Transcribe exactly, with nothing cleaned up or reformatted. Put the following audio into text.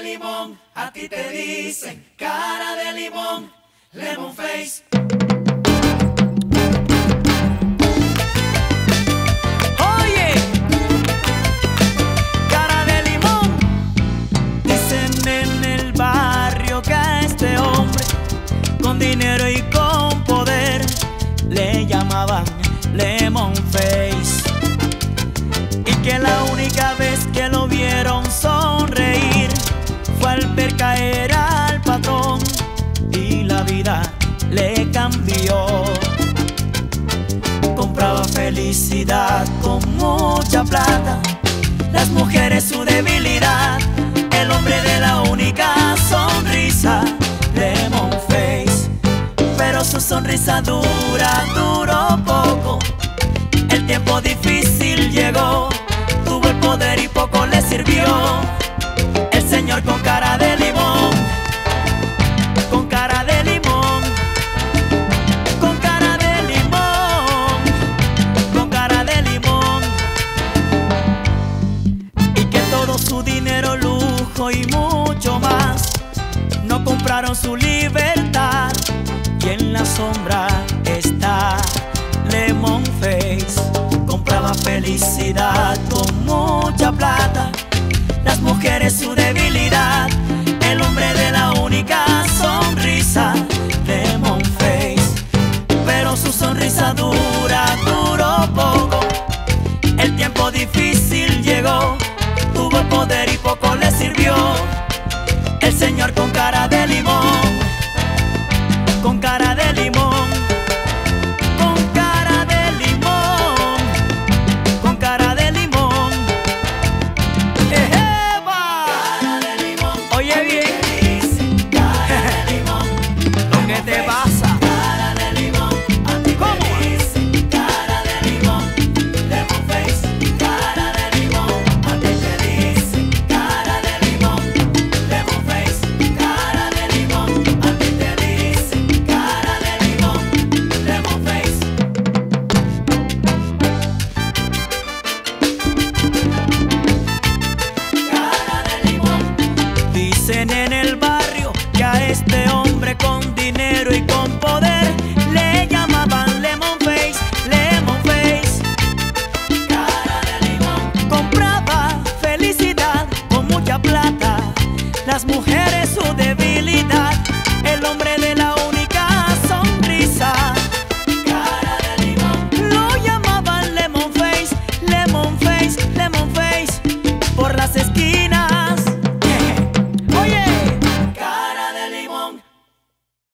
limón, a ti te dicen cara de limón, lemon face. Oye, cara de limón. Dicen en el barrio que a este hombre con dinero y con poder le llamaban lemon face, y que la única vez que lo vieron sonreír fue al ver caer al patrón y la vida le cambió. Compraba felicidad con mucha plata, las mujeres su debilidad, el hombre de la única sonrisa, lemon face. Pero su sonrisa dura, duró poco, el tiempo difícil llegó, tuvo el poder y poco le sirvió. El señor con cara de limón, con cara de limón, con cara de limón, con cara de limón. Y que todo su dinero, lujo y mucho más no compraron su libertad, y en la sombra está lemon face. Compraba felicidad con mucha plata, las mujeres su debilidad, el hombre de la única sonrisa, lemon face. Pero su sonrisa dura, duró poco, el tiempo difícil llegó, tuvo el poder y poco le sirvió. El señor con cara de limón, con cara de limón, con cara de limón, con cara de limón. ¡Ejeba! Cara de limón, Oye bien, te dicen cara de limón, lo que te pasa. cara de limón, a ti ¿Cómo? te dicen cara de limón, lemon face. Cara de limón, a ti te dicen cara de limón, lemon face. Cara de limón, a ti te dicen cara de limón, lemon face. Cara de limón. Dicen en el barrio que a este hombre con dinero y con poder le llamaban lemon face, lemon face. Cara de limón. Compraba felicidad con mucha plata, las mujeres